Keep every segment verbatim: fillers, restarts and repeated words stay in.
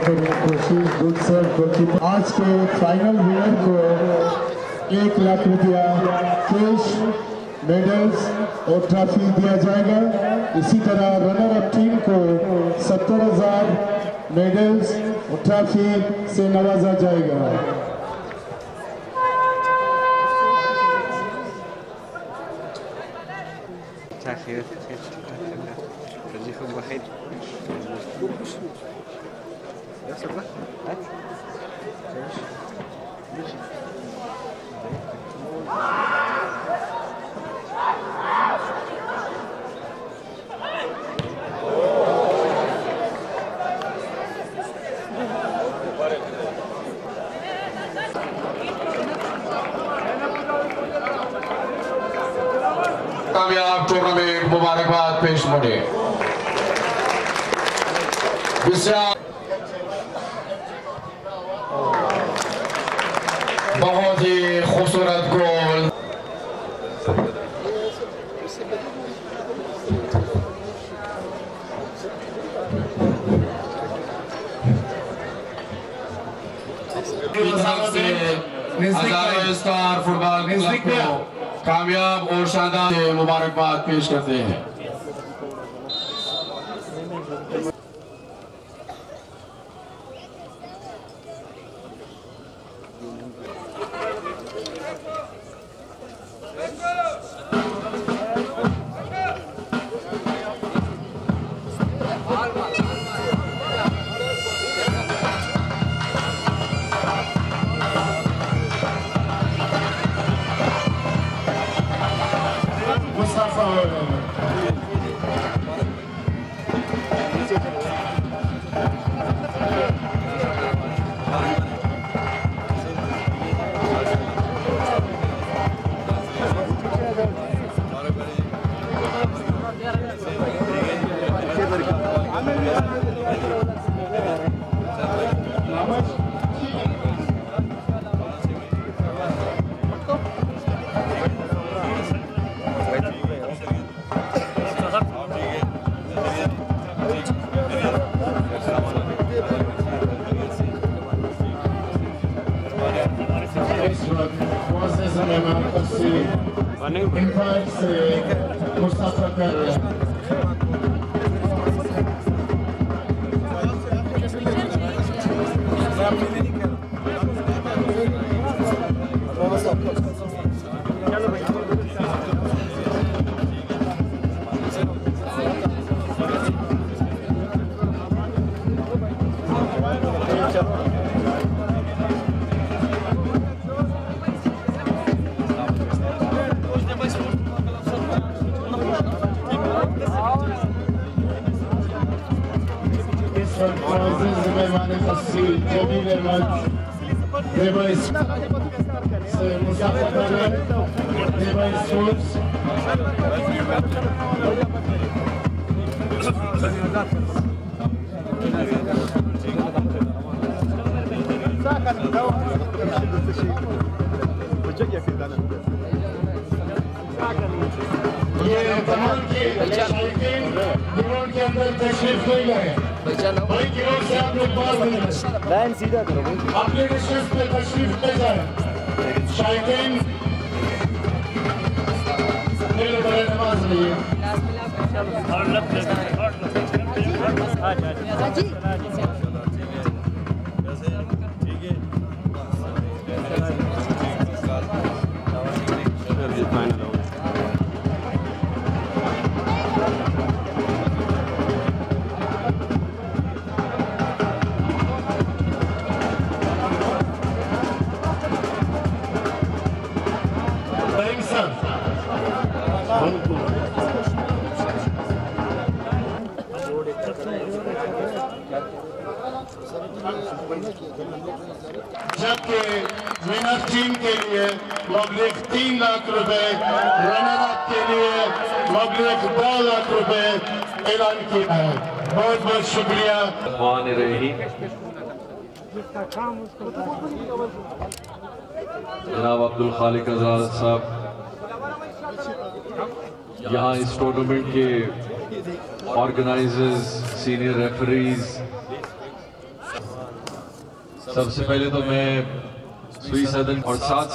करें कोशिश good sir. आज के फाइनल विनर को एक लाख रुपया कैश मेडल्स और ट्रॉफी दिया जाएगा। इसी तरह रनर अप टीम को सत्तर हजार मेडल्स और ट्रॉफी से नवाजा जाएगा। خير خير خليكم بخير يا صباح هات कामयाब टूर्नामेंट मुबारकबाद पेश मुड़े बहुत ही खूबसूरत गोल। हजारों स्टार फुटबॉल क्लब को कामयाब और शानदार मुबारकबाद पेश करते हैं। ये कमाल के ग्राउंड के अंदर तशरीफ ले गए भाई ग्राउंड से आप लोग बाहर बने लाइन सीधा करो अपने डिस्टेंस पे तशरीफ ले जाए शायकीन मेरे बड़े नमाज लिए और लग जबकि विनर टीम के लिए मबलग तीन लाख रुपए, रनर अप के लिए मबलग दो लाख रुपए ऐलान किया है। बहुत बहुत शुक्रिया। जनाब अब्दुल खालिक आजाद साहब यहाँ इस टूर्नामेंट के ऑर्गेनाइजर्स, सीनियर रेफरीज, सबसे पहले तो मैं सुई सदन और साथ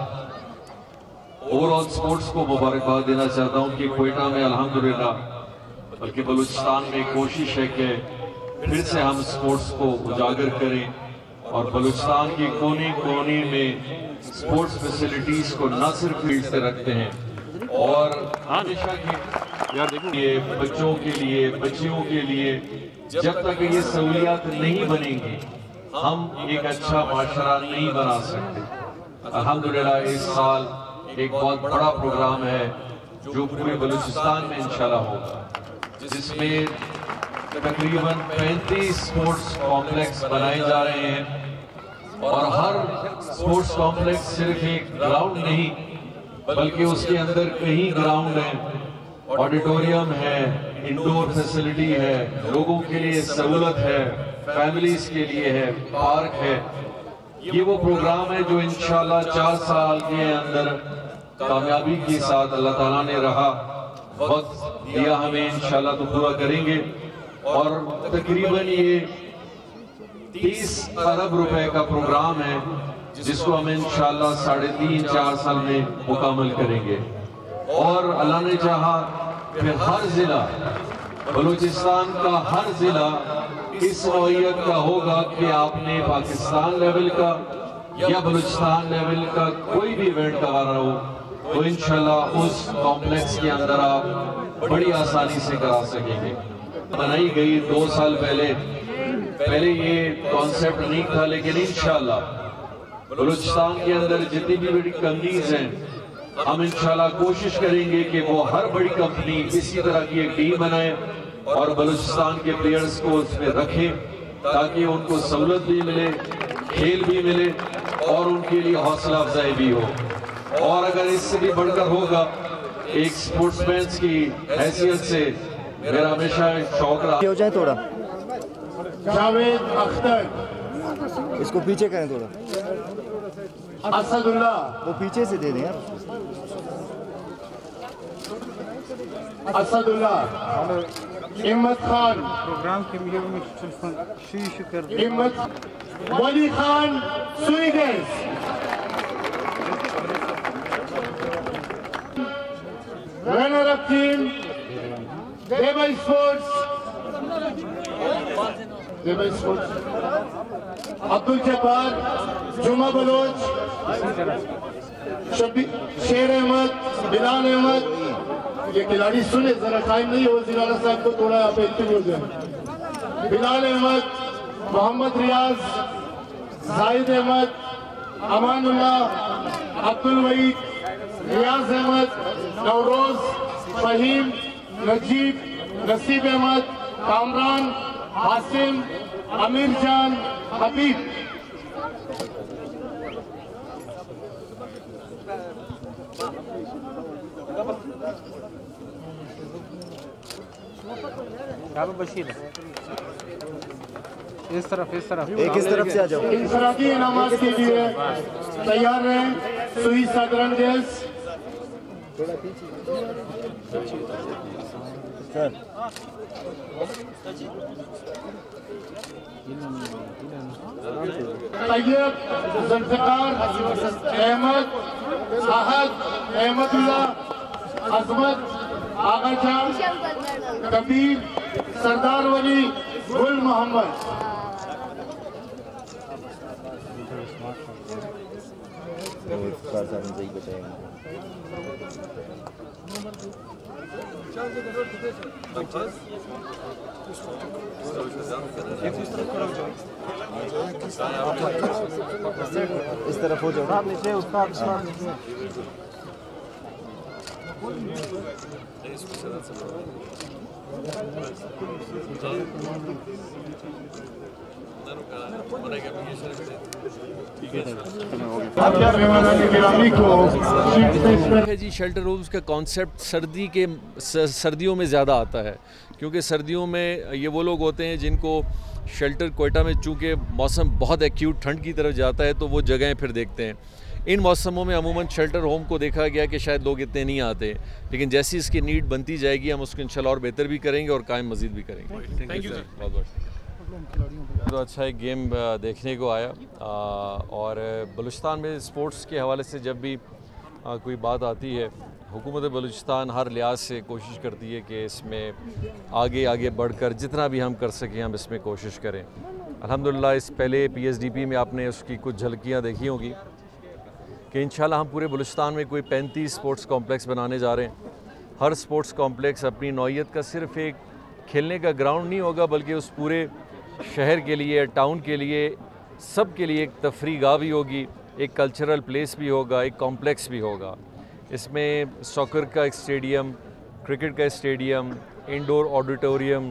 साथ ओवरऑल स्पोर्ट्स को मुबारकबाद देना चाहता हूं कि क्वेटा में अल्हम्दुलिल्लाह बल्कि बलूचिस्तान में कोशिश है कि फिर से हम स्पोर्ट्स को उजागर करें और बलूचिस्तान की कोने कोने में स्पोर्ट्स फैसिलिटीज को न सिर्फ फील्ड से रखते हैं और हमेशा के ये बच्चों के लिए बच्चियों के लिए जब तक ये सहूलियात नहीं बनेंगी हम एक अच्छा माशरा नहीं बना सकते। अल्हम्दुलिल्लाह इस साल एक बहुत बड़ा प्रोग्राम है जो पूरे बलूचिस्तान में इंशाल्लाह होगा, जिसमें तकरीबन पैंतीस स्पोर्ट्स कॉम्प्लेक्स बनाए जा रहे हैं और हर स्पोर्ट्स कॉम्प्लेक्स सिर्फ एक ग्राउंड नहीं बल्कि उसके अंदर कई ग्राउंड हैं, ऑडिटोरियम है, इंडोर फैसिलिटी है, लोगों के लिए सहूलत है, फैमिलीज के लिए है, पार्क है। ये वो प्रोग्राम है जो इंशाल्लाह चार साल के अंदर कामयाबी के साथ अल्लाह ताला ने रहा वक्त दिया हमें, इंशाल्लाह तो पूरा करेंगे और तकरीबन ये तीस अरब रुपए का प्रोग्राम है जिसको हम इंशाल्लाह साढ़े तीन चार साल में मुकम्मल करेंगे और अल्लाह ने चाहा फिर हर जिला बलूचिस्तान का हर जिला इस नौइयत का होगा कि आपने पाकिस्तान लेवल का या बलूचिस्तान लेवल का कोई भी इवेंट करवाना हो तो इंशाल्लाह उस कॉम्प्लेक्स के अंदर आप बड़ी आसानी से करा सकेंगे। बनाई गई दो साल पहले पहले ये कॉन्सेप्ट नहीं था, लेकिन इंशाल्लाह बलूचिस्तान के अंदर जितनी भी बड़ी कंपनीज हैं हम इंशाल्लाह कोशिश करेंगे कि वो हर बड़ी कंपनी इसी तरह की एक टीम बनाए और बलूचिस्तान के प्लेयर्स को उसमें रखें ताकि उनको सहूलत भी मिले, खेल भी मिले और उनके लिए हौसला अफजाई भी हो। और अगर इससे भी बढ़कर होगा एक स्पोर्ट्समैन की हैसियत से मेरा हमेशा शौक रहा हो जाए थोड़ा जावेद अख्तर, इसको पीछे करें थोड़ा, असदुल्ला, वो पीछे से दे दें यार, असदुल्ला, हिम्मत खान, प्रोग्राम के लिए में शीश कर हिम्मत, वली खान सुईगेस, रनर अप टीम देवाई स्पोर्ट्स, देवाई स्पोर्ट्स, अब्दुल जब्बार, जुमा बलोच, शेर अहमद, बिलाल अहमद। ये खिलाड़ी सुने जरा, टाइम नहीं हो वज़ीर आला साहब को थोड़ा आप एक्टिव हो जाए। बिलाल अहमद, मोहम्मद रियाज, जाहिद अहमद, अमानुल्लाह, अब्दुल वहीद, रियाज अहमद, नवरोज, फहीम, नजीब, नसीब अहमद, कामरान, हासिम, अमीर जान, हबीब। बशीर इस तरफ इस तरफ एक इस तरफ से आ जाओ। इंफरादी इनामात के लिए तैयार रहें। सुई साधारण गैस सर तैयब, जुल्फिकार, अहमद, आहद, अहमदुल्लाह, अजमत, आगा जान, कबीर, सरदार वली, गुल मोहम्मद। सही बताएंगे। इस तरफ हो जाओ नीचे उसका है जी। शेल्टर रूम्स का कॉन्सेप्ट सर्दी के सर्दियों में ज़्यादा आता है क्योंकि सर्दियों में ये वो लोग होते हैं जिनको शेल्टर क्वेटा में चूँकि मौसम बहुत एक्यूट ठंड की तरफ जाता है तो वो जगहें फिर देखते हैं। इन मौसमों में अमूमन शेल्टर होम को देखा गया कि शायद लोग इतने नहीं आते, लेकिन जैसी इसकी नीड बनती जाएगी हम उसको इंशाल्लाह और बेहतर भी करेंगे और कायम मज़ीद भी करेंगे। थैंक यू सर, बहुत बहुत। तो अच्छा एक गेम देखने को आया और बलूचिस्तान में स्पोर्ट्स के हवाले से जब भी कोई बात आती है, हुकूमत बलूचिस्तान हर लिहाज से कोशिश करती है कि इसमें आगे आगे बढ़कर जितना भी हम कर सकें हम इसमें कोशिश करें। अल्हम्दुलिल्लाह इस पहले पी एस डी पी में आपने उसकी कुछ झलकियाँ देखी होंगी कि इंशाल्लाह हम पूरे बलूचिस्तान में कोई पैंतीस स्पोर्ट्स कॉम्प्लेक्स बनाने जा रहे हैं। हर स्पोर्ट्स कॉम्प्लेक्स अपनी नौइयत का सिर्फ़ एक खेलने का ग्राउंड नहीं होगा, बल्कि उस पूरे शहर के लिए, टाउन के लिए, सब के लिए एक तफरीह गाह भी होगी, एक कल्चरल प्लेस भी होगा, एक कॉम्प्लेक्स भी होगा। इसमें सॉकर का एक स्टेडियम, क्रिकेट का स्टेडियम, इंडोर ऑडिटोरियम,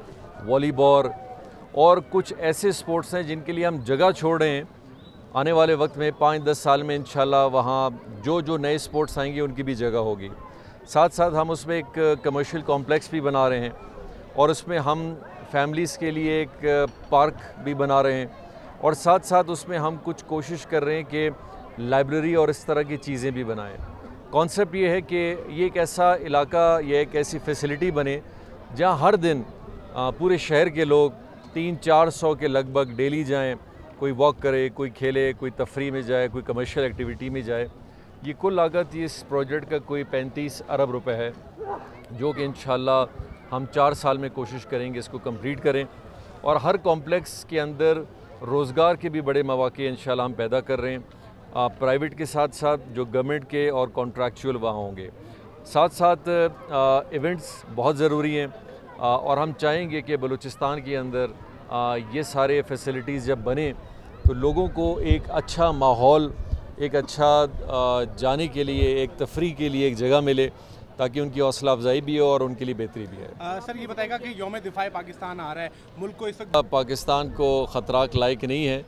वॉलीबॉल और कुछ ऐसे स्पोर्ट्स हैं जिनके लिए हम जगह छोड़ रहे हैं। आने वाले वक्त में पाँच दस साल में इंशाल्लाह वहाँ जो जो नए स्पोर्ट्स आएंगे उनकी भी जगह होगी। साथ साथ हम उसमें एक कमर्शियल कॉम्प्लेक्स भी बना रहे हैं और उसमें हम फैमिलीज़ के लिए एक पार्क भी बना रहे हैं और साथ साथ उसमें हम कुछ कोशिश कर रहे हैं कि लाइब्रेरी और इस तरह की चीज़ें भी बनाएं। कॉन्सेप्ट ये है कि ये एक ऐसा इलाका, ये एक ऐसी फैसिलिटी बने जहां हर दिन पूरे शहर के लोग तीन चार सौ के लगभग डेली जाएं, कोई वॉक करे, कोई खेले, कोई तफरी में जाए, कोई कमर्शियल एक्टिविटी में जाए। ये कुल लागत इस प्रोजेक्ट का कोई पैंतीस अरब रुपए है, जो कि इंशाल्लाह हम चार साल में कोशिश करेंगे इसको कंप्लीट करें और हर कॉम्प्लेक्स के अंदर रोज़गार के भी बड़े मौके इंशाल्लाह हम पैदा कर रहे हैं। आ, प्राइवेट के साथ साथ जो गवर्नमेंट के और कॉन्ट्रैक्चुअल वहाँ होंगे। साथ साथ आ, इवेंट्स बहुत ज़रूरी हैं आ, और हम चाहेंगे कि बलूचिस्तान के अंदर आ, ये सारे फैसिलिटीज़ जब बने तो लोगों को एक अच्छा माहौल, एक अच्छा आ, जाने के लिए, एक तफरीह के लिए एक जगह मिले ताकि उनकी हौसला अफजाई भी हो और उनके लिए बेहतरी भी है। आ, सर ये बताएगा कि यौम दिफाए पाकिस्तान आ रहा है, मुल्क को इस वक्त पाकिस्तान को ख़तरात लायक नहीं है,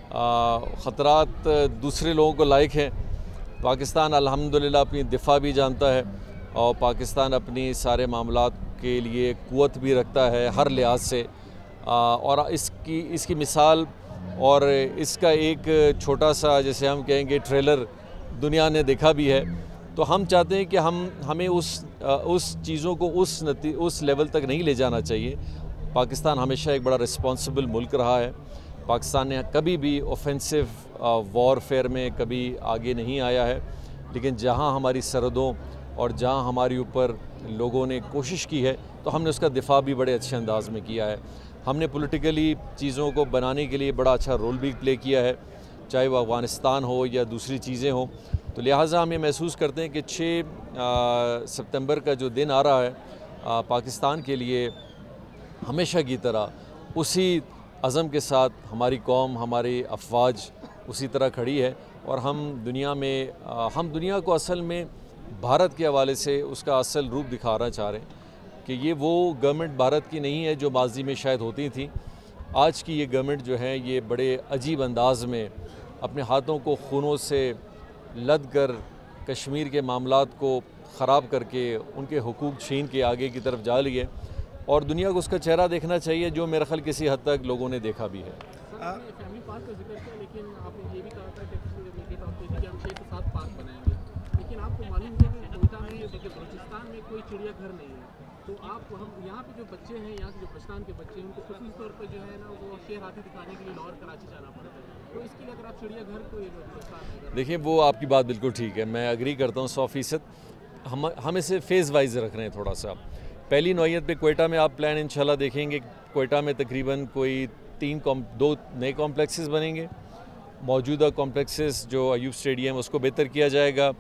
ख़तरात दूसरे लोगों को लायक हैं। पाकिस्तान अल्हम्दुलिल्लाह अपनी दिफा भी जानता है और पाकिस्तान अपनी सारे मामलात के लिए क़ुव्वत भी रखता है हर लिहाज से। आ, और इसकी इसकी मिसाल और इसका एक छोटा सा, जैसे हम कहेंगे, ट्रेलर दुनिया ने देखा भी है। तो हम चाहते हैं कि हम हमें उस उस चीज़ों को उस नती उस लेवल तक नहीं ले जाना चाहिए। पाकिस्तान हमेशा एक बड़ा रिस्पॉन्सिबल मुल्क रहा है। पाकिस्तान ने कभी भी ऑफेंसिव वॉरफेयर में कभी आगे नहीं आया है, लेकिन जहां हमारी सरहदों और जहां हमारे ऊपर लोगों ने कोशिश की है तो हमने उसका दिफा भी बड़े अच्छे अंदाज में किया है। हमने पॉलिटिकली चीज़ों को बनाने के लिए बड़ा अच्छा रोल भी प्ले किया है, चाहे वो अफ़गानिस्तान हो या दूसरी चीज़ें हों। तो लिहाजा हम ये महसूस करते हैं कि छः सितंबर का जो दिन आ रहा है आ, पाकिस्तान के लिए हमेशा की तरह उसी अज़म के साथ हमारी कौम, हमारी अफवाज उसी तरह खड़ी है और हम दुनिया में आ, हम दुनिया को असल में भारत के हवाले से उसका असल रूप दिखाना चाह रहे हैं कि ये वो गवर्नमेंट भारत की नहीं है जो माजी में शायद होती थी। आज की ये गवर्नमेंट जो है ये बड़े अजीब अंदाज में अपने हाथों को खूनों से लद कर कश्मीर के मामलात को ख़राब करके उनके हुकूक छीन के आगे की तरफ जा रही है और दुनिया को उसका चेहरा देखना चाहिए, जो मेरे ख्याल किसी हद तक लोगों ने देखा भी है। फैमिली पार्क का जिक्र किया, लेकिन आपने ये भी कहा था कि हम छः से सात पार्क बनाएंगे, लेकिन आपको मालूम है कि कोयटा में, बलूचिस्तान में कोई चिड़ियाघर नहीं है। तो आप हम यहाँ पे जो बच्चे हैं, यहाँ के जो बलूचिस्तान के बच्चे हैं, उनको खुसूसी तौर पर जो है ना वो शेर हाथी दिखाने के लिए लाहौर कराची जाना पड़ता है। तो इसके लिए अगर आप चिड़ियाघर को देखिए, वो आपकी बात बिल्कुल ठीक है, मैं एग्री करता हूँ सौ फीसद। हम हम इसे फेज़ वाइज रख रहे हैं थोड़ा सा। पहली नौइयत पे कोयटा में आप प्लान इंशाल्लाह देखेंगे। कोयटा में तकरीबन कोई तीन कॉम दो नए कॉम्प्लेक्सेस बनेंगे। मौजूदा कॉम्प्लेक्सेस जो अयूब स्टेडियम उसको बेहतर किया जाएगा।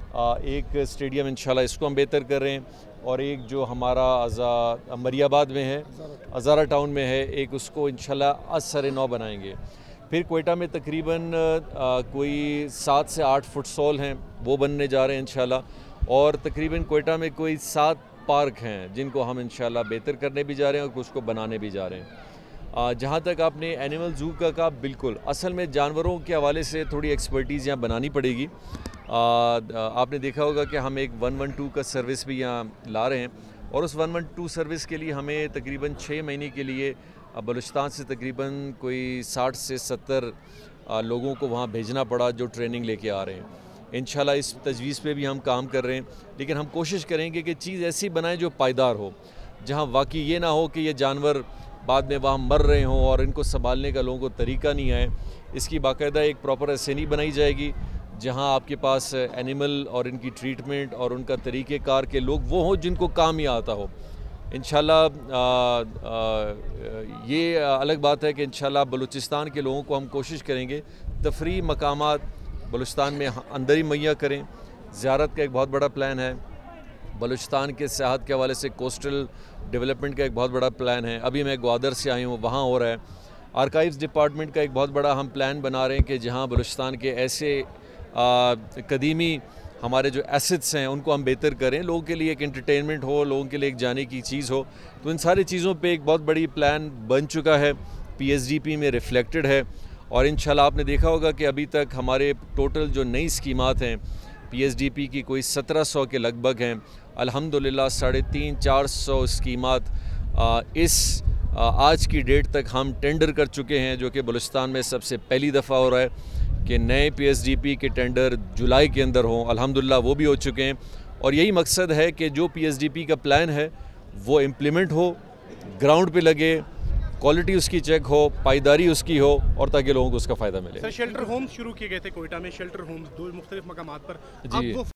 एक स्टेडियम इंशाल्लाह इसको हम बेहतर कर रहे हैं और एक जो हमारा अज़ा मरियाबाद में है, हज़ारा टाउन में है, एक उसको इंशाल्लाह आज सरे नौ बनाएंगे। फिर कोयटा में तकरीबन कोई सात से आठ फुटसॉल हैं, वो बनने जा रहे हैं इंशाल्लाह। और तकरीबन कोयटा में कोई सात पार्क हैं जिनको हम इंशाल्लाह बेहतर करने भी जा रहे हैं और कुछ को बनाने भी जा रहे हैं। जहाँ तक आपने एनिमल जू का कहा, बिल्कुल असल में जानवरों के हवाले से थोड़ी एक्सपर्टीज़ यहाँ बनानी पड़ेगी। आ, आपने देखा होगा कि हम एक वन वन टू का सर्विस भी यहाँ ला रहे हैं और उस वन वन टू सर्विस के लिए हमें तकरीबन छः महीने के लिए बलूचिस्तान से तकरीबन कोई साठ से सत्तर लोगों को वहाँ भेजना पड़ा जो ट्रेनिंग लेके आ रहे हैं। इंशाल्लाह इस तजवीज़ पे भी हम काम कर रहे हैं, लेकिन हम कोशिश करेंगे कि चीज़ ऐसी बनाएं जो पायदार हो, जहाँ वाकई ये ना हो कि ये जानवर बाद में वहाँ मर रहे हों और इनको संभालने का लोगों को तरीका नहीं आए। इसकी बाकायदा एक प्रॉपर एसएनई बनाई जाएगी जहाँ आपके पास एनिमल और इनकी ट्रीटमेंट और उनका तरीक़ेकार के लोग वो हों जिनको काम ही आता हो। इंशाल्लाह ये अलग बात है कि इंशाल्लाह बलूचिस्तान के लोगों को हम कोशिश करेंगे तफरी मकामात बलूचिस्तान में अंदर ही मुहैया करें। ज़ियारत का एक बहुत बड़ा प्लान है। बलूचिस्तान के सियाहत के हवाले से कोस्टल डेवलपमेंट का एक बहुत बड़ा प्लान है। अभी मैं ग्वादर से आई हूँ, वहाँ हो रहा है। आर्काइव्स डिपार्टमेंट का एक बहुत बड़ा हम प्लान बना रहे हैं कि जहाँ बलूचिस्तान के ऐसे कदीमी हमारे जो एसेट्स हैं उनको हम बेहतर करें, लोगों के लिए एक एंटरटेनमेंट हो, लोगों के लिए एक जाने की चीज़ हो। तो इन सारी चीज़ों पे एक बहुत बड़ी प्लान बन चुका है, पीएसडीपी में रिफ्लेक्टेड है। और इंशाल्लाह आपने देखा होगा कि अभी तक हमारे टोटल जो नई स्कीमात हैं पीएसडीपी की कोई सत्रह सौ के लगभग हैं। अल्हम्दुलिल्लाह साढ़े तीन चार सौ स्कीमात इस आ, आज की डेट तक हम टेंडर कर चुके हैं, जो कि बलूचिस्तान में सबसे पहली दफ़ा हो रहा है कि नए पीएसडीपी के टेंडर जुलाई के अंदर हों। अल्हम्दुलिल्लाह वो भी हो चुके हैं और यही मकसद है कि जो पीएसडीपी का प्लान है वो इम्प्लीमेंट हो, ग्राउंड पे लगे, क्वालिटी उसकी चेक हो, पायदारी उसकी हो और ताकि लोगों को उसका फ़ायदा मिले। सर शेल्टर होम्स शुरू किए गए थे कोयटा में, शेल्टर होम्स दो मुख्तलिफ मकामात पर, जी। अब वो